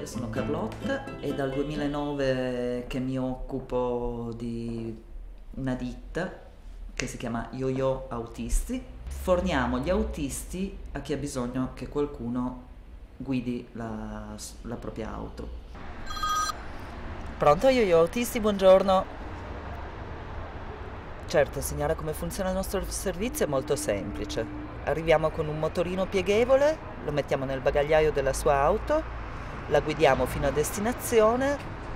sono Carlotta, è dal 2009 che mi occupo di una ditta che si chiama Yo-Yo Autisti. Forniamo gli autisti a chi ha bisogno che qualcuno guidi la propria auto. Pronto, Yo-Yo Autisti, buongiorno. Certo signora, come funziona il nostro servizio è molto semplice. Arriviamo con un motorino pieghevole, lo mettiamo nel bagagliaio della sua auto, la guidiamo fino a destinazione,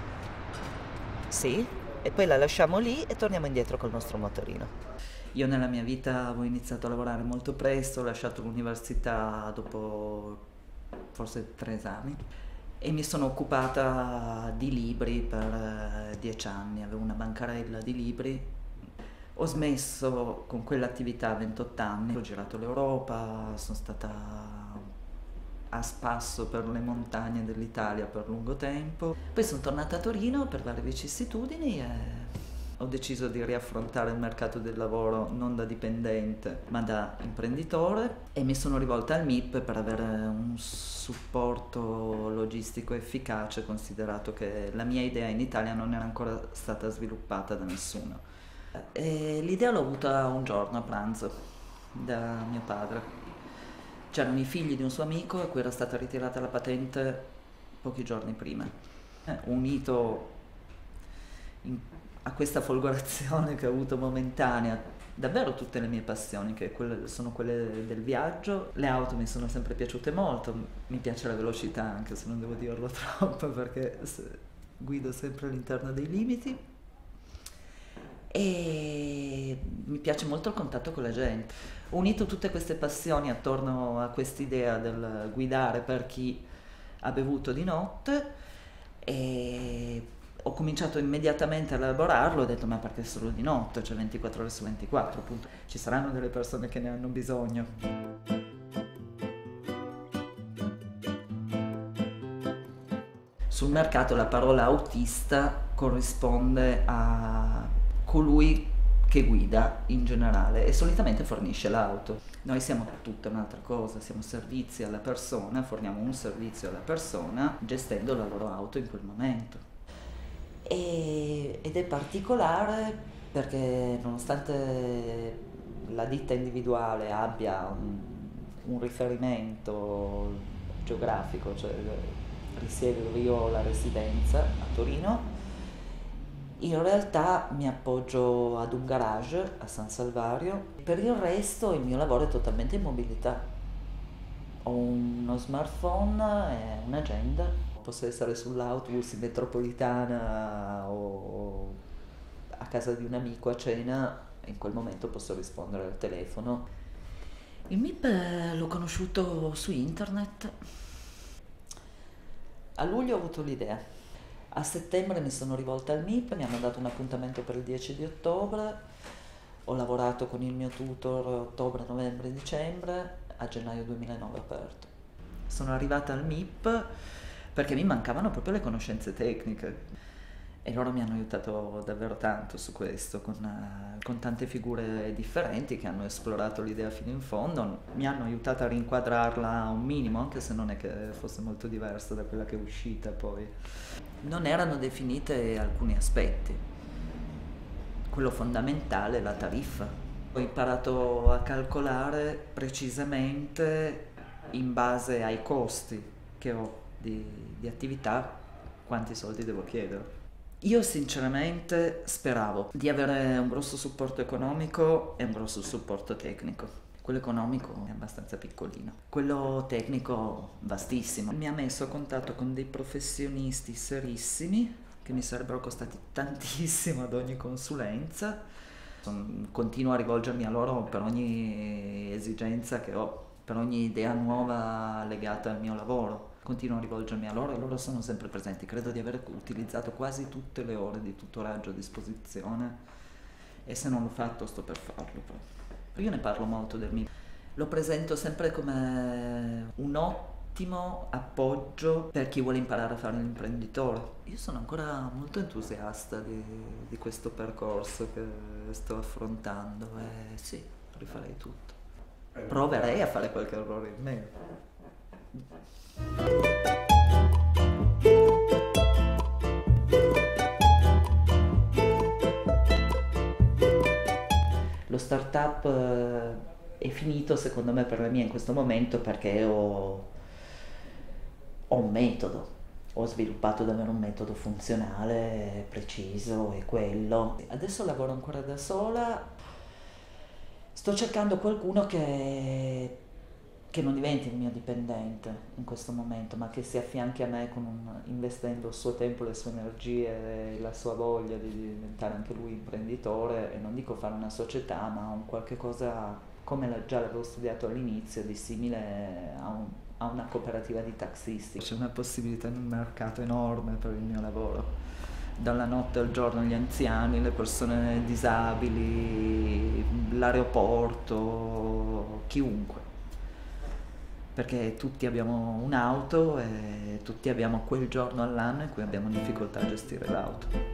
sì, e poi la lasciamo lì e torniamo indietro col nostro motorino. Io nella mia vita avevo iniziato a lavorare molto presto, ho lasciato l'università dopo forse 3 anni e mi sono occupata di libri per 10 anni, avevo una bancarella di libri. Ho smesso con quell'attività a 28 anni, ho girato l'Europa, sono stata a spasso per le montagne dell'Italia per lungo tempo. Poi sono tornata a Torino per varie vicissitudini e ho deciso di riaffrontare il mercato del lavoro non da dipendente ma da imprenditore e mi sono rivolta al MIP per avere un supporto logistico efficace, considerato che la mia idea in Italia non era ancora stata sviluppata da nessuno. E l'idea l'ho avuta un giorno a pranzo da mio padre. C'erano i figli di un suo amico a cui era stata ritirata la patente pochi giorni prima. Unito a questa folgorazione che ho avuto momentanea, davvero tutte le mie passioni, che sono quelle del viaggio. Le auto mi sono sempre piaciute molto, mi piace la velocità, anche se non devo dirlo troppo perché guido sempre all'interno dei limiti. E mi piace molto il contatto con la gente. Ho unito tutte queste passioni attorno a quest'idea del guidare per chi ha bevuto di notte e ho cominciato immediatamente a elaborarlo, ho detto ma perché solo di notte, cioè 24 ore su 24, appunto. Ci saranno delle persone che ne hanno bisogno. Sul mercato la parola autista corrisponde a colui che guida in generale e solitamente fornisce l'auto. Noi siamo tutta un'altra cosa, siamo servizi alla persona, forniamo un servizio alla persona gestendo la loro auto in quel momento. Ed è particolare perché nonostante la ditta individuale abbia un riferimento geografico, cioè risiede dove io ho la residenza a Torino, in realtà mi appoggio ad un garage a San Salvario. Per il resto il mio lavoro è totalmente in mobilità. Ho uno smartphone e un'agenda. Posso essere sull'autobus in metropolitana o a casa di un amico a cena e in quel momento posso rispondere al telefono. Il MIP l'ho conosciuto su internet. A luglio ho avuto l'idea. A settembre mi sono rivolta al MIP, mi hanno dato un appuntamento per il 10 di ottobre, ho lavorato con il mio tutor ottobre, novembre e dicembre, a gennaio 2009 ho aperto. Sono arrivata al MIP perché mi mancavano proprio le conoscenze tecniche e loro mi hanno aiutato davvero tanto su questo, con tante figure differenti che hanno esplorato l'idea fino in fondo, mi hanno aiutato a rinquadrarla un minimo, anche se non è che fosse molto diversa da quella che è uscita poi. Non erano definite alcuni aspetti, quello fondamentale è la tariffa. Ho imparato a calcolare precisamente in base ai costi che ho di attività quanti soldi devo chiedere. Io sinceramente speravo di avere un grosso supporto economico e un grosso supporto tecnico. Quello economico è abbastanza piccolino, quello tecnico vastissimo. Mi ha messo a contatto con dei professionisti serissimi che mi sarebbero costati tantissimo ad ogni consulenza. Continuo a rivolgermi a loro per ogni esigenza che ho, per ogni idea nuova legata al mio lavoro. Continuo a rivolgermi a loro e loro sono sempre presenti. Credo di aver utilizzato quasi tutte le ore di tutoraggio a disposizione e se non l'ho fatto sto per farlo poi. Io ne parlo molto del MIP. Lo presento sempre come un ottimo appoggio per chi vuole imparare a fare l'imprenditore. Io sono ancora molto entusiasta di questo percorso che sto affrontando e sì, rifarei tutto. Proverei a fare qualche errore in meno. Lo startup è finito secondo me per la mia in questo momento perché ho un metodo, ho sviluppato davvero un metodo funzionale, preciso, è quello. Adesso lavoro ancora da sola, sto cercando qualcuno che non diventi il mio dipendente in questo momento, ma che si affianchi a me investendo il suo tempo, le sue energie e la sua voglia di diventare anche lui imprenditore, e non dico fare una società, ma un qualche cosa, come già l'avevo studiato all'inizio, di simile a una cooperativa di taxisti. C'è una possibilità in un mercato enorme per il mio lavoro. Dalla notte al giorno gli anziani, le persone disabili, l'aeroporto, chiunque. Perché tutti abbiamo un'auto e tutti abbiamo quel giorno all'anno in cui abbiamo difficoltà a gestire l'auto.